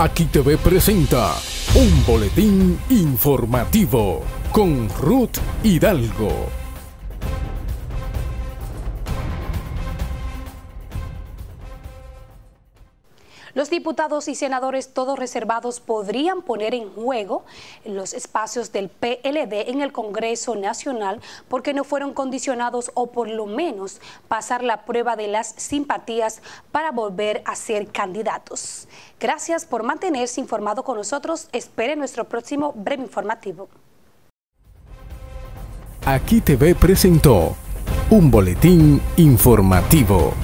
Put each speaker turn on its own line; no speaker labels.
Aquí TV presenta un boletín informativo con Ruth Hidalgo.
Los diputados y senadores, todos reservados, podrían poner en juego los espacios del PLD en el Congreso Nacional porque no fueron condicionados o por lo menos pasar la prueba de las simpatías para volver a ser candidatos. Gracias por mantenerse informado con nosotros. Espere nuestro próximo breve informativo.
Aquí TV presentó un boletín informativo.